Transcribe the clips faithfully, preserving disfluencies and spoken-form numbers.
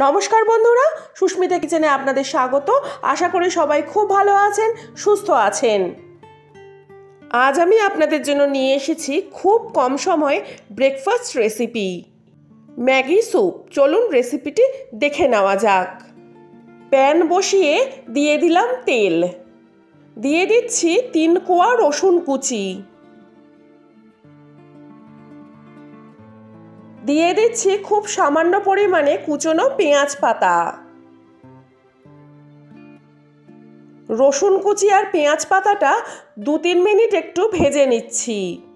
नमस्कार बंधुरा सुस्मिता किचेने आपनादेर स्वागत। आशा करी सबाई खूब भालो आछेन सुस्थ आछेन। आज आमी आपनादेर जोन्नो निये एसेछि खूब कम समय ब्रेकफास्ट रेसिपि मैगी सूप। चलुन रेसिपिटी देखे नेওয়া যাক। पैन बसिए दिए दिलाम तेल, दिए दिচ্ছি तीन कोয়া रसुन कुचि, दिए दिচ্ছি खूब सामान्य परिमाणे कुचोनो पेঁয়াজ पाता। रसुन कुचि और पेঁয়াজ पाताटा दो तीन मिनट एकटू भेजे निচ্ছি।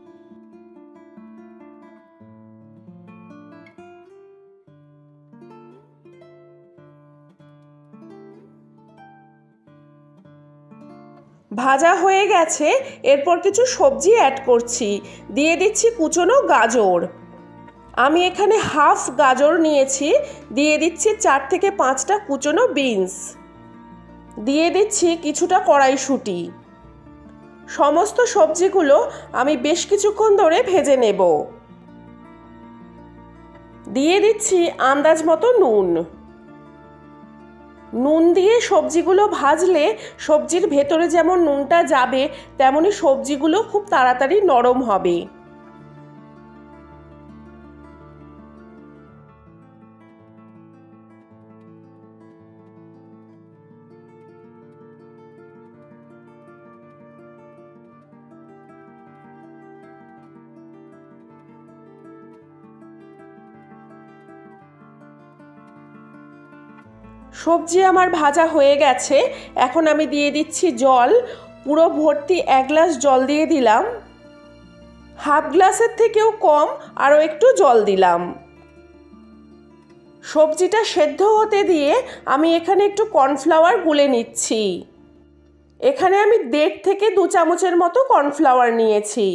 भाजा হয়ে গেছে। এরপর কিছু সবজি অ্যাড করছি। দিয়ে দিচ্ছি কুচোনো গাজর। আমি এখানে হাফ গাজর নিয়েছি। দিয়ে দিচ্ছি চার থেকে পাঁচটা কুচোনো বিনস। দিয়ে দিচ্ছি কিছুটা কড়াইশুঁটি। সমস্ত সবজিগুলো আমি বেশ কিছুক্ষণ ধরে ভেজে নেব। দিয়ে দিচ্ছি আন্দাজ মতো নুন। নুন দিয়ে সবজিগুলো ভাজলে সবজির ভেতরে যেমন নুনটা যাবে তেমনি সবজিগুলো খুব তাড়াতাড়ি নরম হবে। সবজি আমার ভাজা হয়ে গেছে। এখন আমি দিয়ে দিচ্ছি জল। পুরো ভর্তি এক গ্লাস জল দিয়ে দিলাম। হাফ গ্লাসের থেকেও কম আরও একটু জল দিলাম। সবজিটা সেদ্ধ হতে দিয়ে আমি এখানে একটু কর্নফ্লাওয়ার গুলে নিচ্ছি। এখানে আমি দেড় থেকে দু চামচের মতো কর্নফ্লাওয়ার নিয়েছি।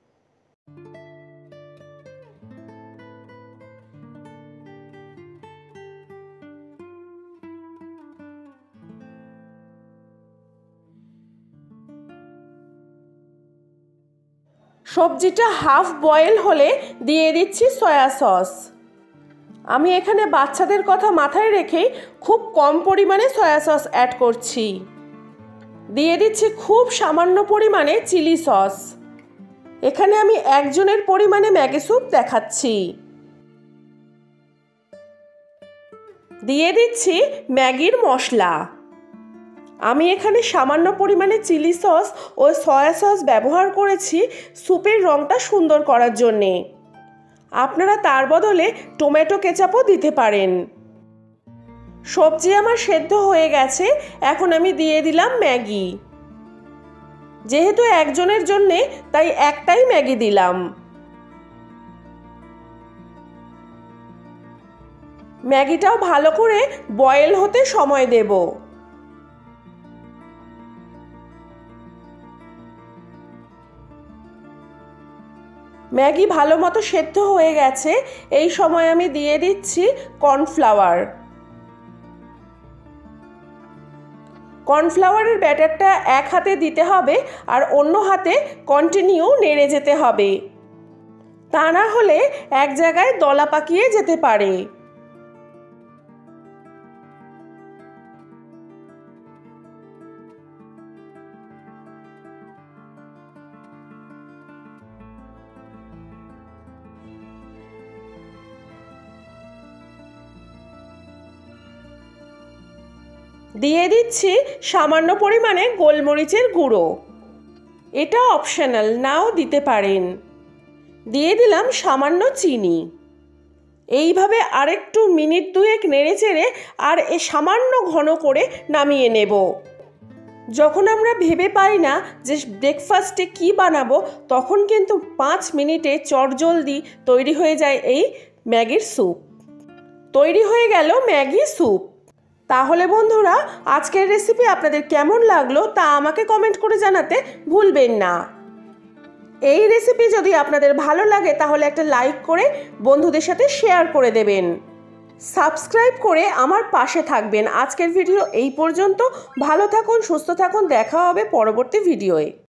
সবজিটা হাফ বয়েল হলে দিয়ে দিচ্ছি সয়া সস। আমি এখানে বাচ্চাদের কথা মাথায় রেখেই খুব কম পরিমাণে সয়া সস অ্যাড করছি। দিয়ে দিচ্ছি খুব সামান্য পরিমাণে চিলি সস। এখানে আমি একজনের পরিমাণে ম্যাগি স্যুপ দেখাচ্ছি। দিয়ে দিচ্ছি ম্যাগির মশলা। আমি এখানে সামান্য পরিমাণে চিলি সস ও সয়া সস ব্যবহার করেছি স্যুপের রঙটা সুন্দর করার জন্যে। আপনারা তার বদলে টমেটো কেচাপও দিতে পারেন। সবজি আমার সেদ্ধ হয়ে গেছে। এখন আমি দিয়ে দিলাম ম্যাগি। যেহেতু একজনের জন্যে তাই একটাই ম্যাগি দিলাম। ম্যাগিটাও ভালো করে বয়েল হতে সময় দেব। ম্যাগি ভালো মতো সেদ্ধ হয়ে গেছে। এই সময় আমি দিয়ে দিচ্ছি কর্নফ্লাওয়ার। কর্নফ্লাওয়ারের ব্যাটারটা এক হাতে দিতে হবে আর অন্য হাতে কন্টিনিউ নেড়ে যেতে হবে। তা না হলে এক জায়গায় দলা পাকিয়ে যেতে পারে। দিয়ে দিচ্ছি সামান্য পরিমাণে গোলমরিচের গুঁড়ো। এটা অপশনাল, নাও দিতে পারেন। দিয়ে দিলাম সামান্য চিনি। এইভাবে আরেকটু মিনিট দুয়েক নেড়ে চেড়ে আর এ সামান্য ঘন করে নামিয়ে নেব। যখন আমরা ভেবে পাই না যে ব্রেকফাস্টে কি বানাবো তখন কিন্তু পাঁচ মিনিটে চটজলদি তৈরি হয়ে যায় এই ম্যাগির স্যুপ। তৈরি হয়ে গেল ম্যাগি স্যুপ। তাহলে বন্ধুরা আজকের রেসিপি আপনাদের কেমন লাগলো তা আমাকে কমেন্ট করে জানাতে ভুলবেন না। এই রেসিপি যদি আপনাদের ভালো লাগে তাহলে একটা লাইক করে বন্ধুদের সাথে শেয়ার করে দেবেন। সাবস্ক্রাইব করে আমার পাশে থাকবেন। আজকের ভিডিও এই পর্যন্ত। ভালো থাকুন, সুস্থ থাকুন। দেখা হবে পরবর্তী ভিডিওয়ে।